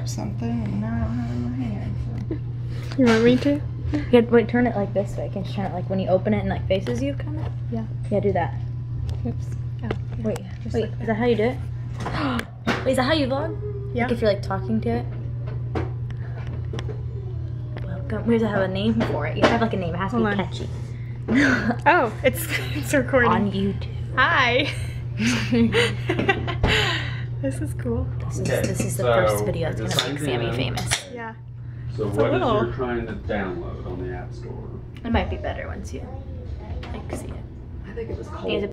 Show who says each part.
Speaker 1: grab something and now I don't have it in my hand. So.
Speaker 2: You want me to?
Speaker 3: Yeah, wait, turn it like this way. Can you turn it like when you open it and like faces you, kind of?
Speaker 2: Yeah.
Speaker 3: Yeah, do that.
Speaker 2: Oops. Oh, yeah.
Speaker 3: Wait,
Speaker 2: Just
Speaker 3: wait,
Speaker 2: like
Speaker 3: is that how you do it? Wait, is that how you vlog?
Speaker 2: Yeah.
Speaker 3: Like if you're like talking to it? Welcome. We have to have a name for it. You have like a name. It has to be catchy.
Speaker 2: Oh, it's recording.
Speaker 3: On YouTube.
Speaker 2: Hi. This is cool.
Speaker 3: This is the first video that's gonna make Sammy famous.
Speaker 2: Yeah.
Speaker 4: So
Speaker 2: It's
Speaker 4: what is
Speaker 2: little.
Speaker 4: you're trying to download on the App Store?
Speaker 3: It might be better once you like see it.
Speaker 1: I think it was cold.